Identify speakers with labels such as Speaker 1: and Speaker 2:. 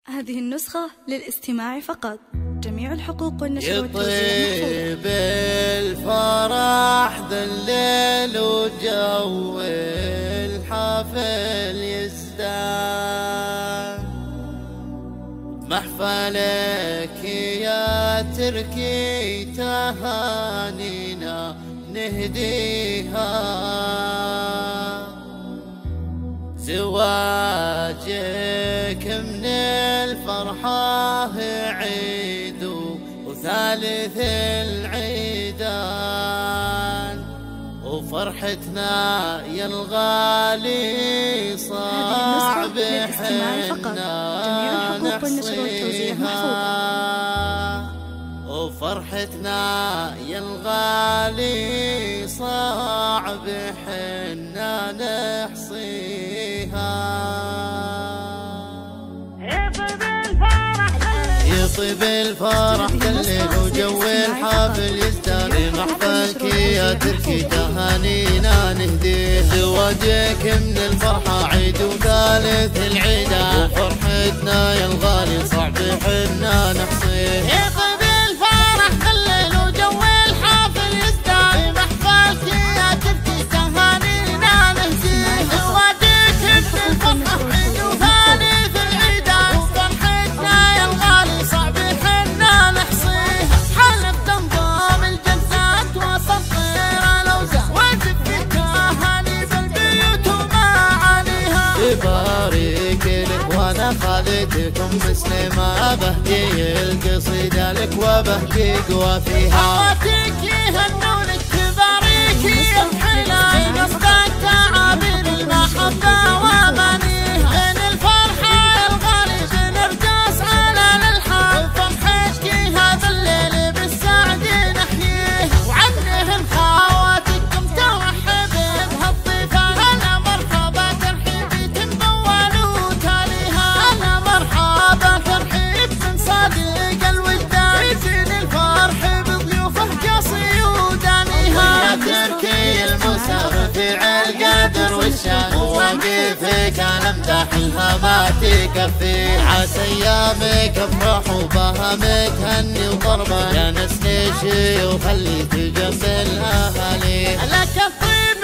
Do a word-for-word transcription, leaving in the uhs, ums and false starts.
Speaker 1: هذه النسخة للاستماع فقط. جميع الحقوق والنشر والتوزيع
Speaker 2: يطيب الفرح ذا الليل وجو الحفل يزدان، محفلك يا تركي تهانينا نهديها، زواجك من الفرحة عيد وثالث العيدان، وفرحتنا يا الغالي صعب حنا نحصيها، وفرحتنا يا الغالي صعب حنا نحصيها. يطيب الفرح الليل وجو الحفل يزدان، محفلك يا تركي تهانينا نهديه، زواجك من الفرحة عيد وثالث العيدان، وفرحتنا يا الغالي صعب حنا نحصيه. يطيب الفرح الليل وجو الحفل يزدان، محفلك يا تركي تهانينا نهديه، زواجك من الفرحة عيد وثالث العيدان، وفرحتنا يا الغالي صعب حنا نحصيه. حلف تنضم الجلسات وسطير الأوزان، وتبكي التهاني بالبيوت ومعانيها. يبارك لك وانا خالتكم مسلمة، بهدي القصيدة لك وبهدي قوافيها. خواتك يهنونك تباريكي الحلا، قصدك تعابير المحبة وامانيها، بين الفرحة الغالي بنرقص على الالحان، فرحتك هذا الليل بالسعد نحييه، وعنهم خواتكم توحب بهالضيفة. هلا مرحبا ترحيبي تنبول وتاليها، هلا مرحبا ترحيب من صديق الوجدان، يزين الفرح بضيوفه قصي ودانيها. يا تركي المسافر في القدر والشان، وواقفك انا امدح لها ما تكفي، عسى ايامك افرح وبهمك هني وضربه، يا نسل شي وخليك جنب الاهالي. لك الطيب